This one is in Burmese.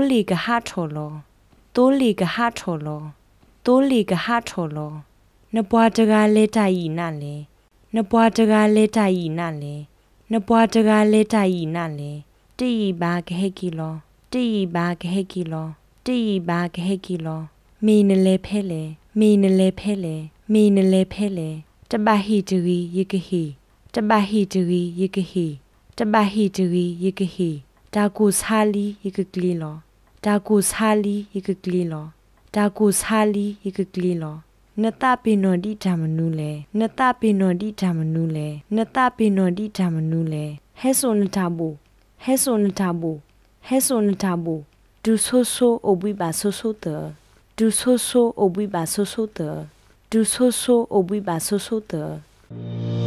里个哈头咯，多里个哈头咯，多里个哈头咯，那巴这个来大意那嘞，那巴这个来大意那嘞，那巴这个来大意那嘞，第一把个黑吉咯，第一把个黑吉咯，第一把个黑吉咯，米呢来配嘞，米呢来配嘞，米呢来配嘞，这把黑这个一个黑，这把黑这个一个黑，这把黑这个一个黑。大姑查理一个กลี咯大姑查理一个กลี咯大姑查理一个กลี咯နတပိနောတိဓမ္မနုလေနတပိနောတိဓမ္မနုလေနတပိနောတိဓမ္မနုလေဟဲဆိုနတာဘူဟဲဆိုနတာဘူဟဲဆိုနတာဘူဒုဆိုဆိုအဘိပါဆိုဆိုတဒုဆိုဆိုအဘိပါဆိုဆိုတဒုဆိုဆိုအဘိပါဆိုဆိုတ